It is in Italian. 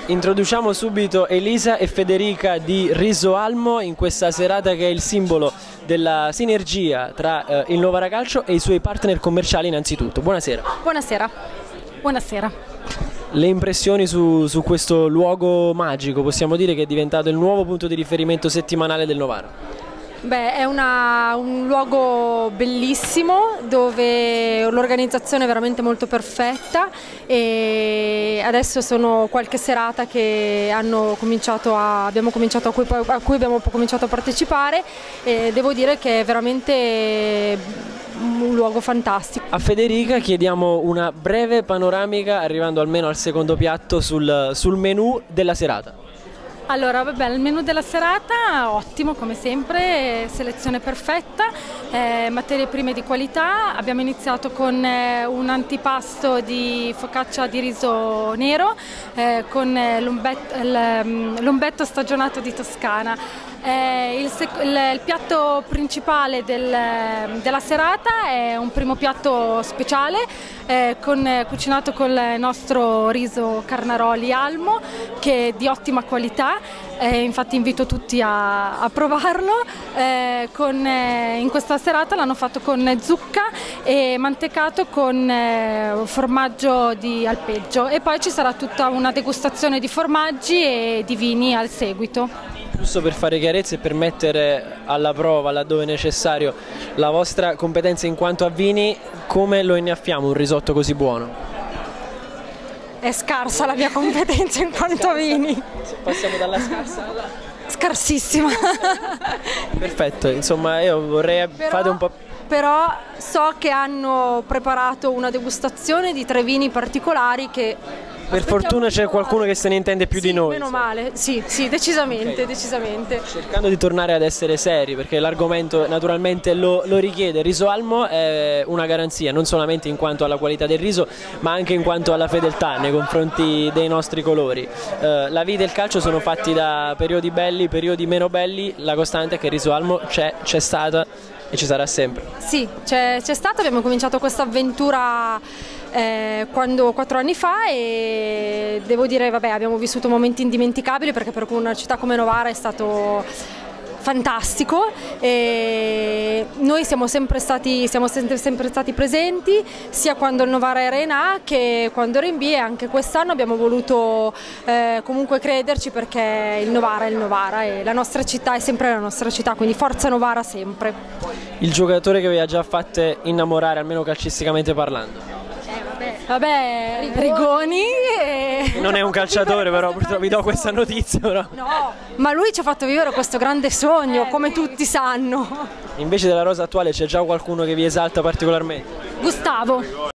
Introduciamo subito Elisa e Federica di Riso Almo in questa serata che è il simbolo della sinergia tra il Novara Calcio e i suoi partner commerciali innanzitutto. Buonasera. Buonasera. Buonasera. Le impressioni su questo luogo magico, possiamo dire che è diventato il nuovo punto di riferimento settimanale del Novara? Beh, è un luogo bellissimo dove l'organizzazione è veramente molto perfetta e adesso sono qualche serata che a cui abbiamo cominciato a partecipare e devo dire che è veramente un luogo fantastico. A Federica chiediamo una breve panoramica, arrivando almeno al secondo piatto, sul menù della serata. Allora, vabbè, il menù della serata ottimo come sempre, selezione perfetta, materie prime di qualità. Abbiamo iniziato con un antipasto di focaccia di riso nero con l'ombetto stagionato di Toscana. Il piatto principale della serata è un primo piatto speciale cucinato con il nostro riso Carnaroli Almo, che è di ottima qualità. Infatti invito tutti a provarlo. In questa serata l'hanno fatto con zucca e mantecato con formaggio di alpeggio, e poi ci sarà tutta una degustazione di formaggi e di vini al seguito. Giusto per fare chiarezza e per mettere alla prova, laddove necessario, la vostra competenza in quanto a vini, come lo innaffiamo un risotto così buono? È scarsa la mia competenza in quanto a vini. Passiamo dalla scarsa alla... Scarsissima. Perfetto, insomma io vorrei fare un po'... Però so che hanno preparato una degustazione di 3 vini particolari che... Per fortuna c'è qualcuno che se ne intende più di noi. Meno male, sì, decisamente, okay. Decisamente. Cercando di tornare ad essere seri, perché l'argomento naturalmente lo richiede. Riso Almo è una garanzia, non solamente in quanto alla qualità del riso, ma anche in quanto alla fedeltà nei confronti dei nostri colori. La vita e il calcio sono fatti da periodi belli, periodi meno belli. La costante è che Riso Almo c'è stata e ci sarà sempre. Sì, c'è stata, abbiamo cominciato questa avventura 4 anni fa e devo dire, vabbè, abbiamo vissuto momenti indimenticabili, perché per una città come Novara è stato fantastico e noi siamo sempre stati presenti, sia quando il Novara era in A che quando era in B, e anche quest'anno abbiamo voluto comunque crederci, perché il Novara è il Novara e la nostra città è sempre la nostra città, quindi forza Novara sempre. Il giocatore che vi ha già fatte innamorare, almeno calcisticamente parlando? Vabbè, Rigoni non è un calciatore, però purtroppo vi do questa notizia. Però. No, ma lui ci ha fatto vivere questo grande sogno, come tutti sanno. Invece della rosa attuale c'è già qualcuno che vi esalta particolarmente? Gustavo.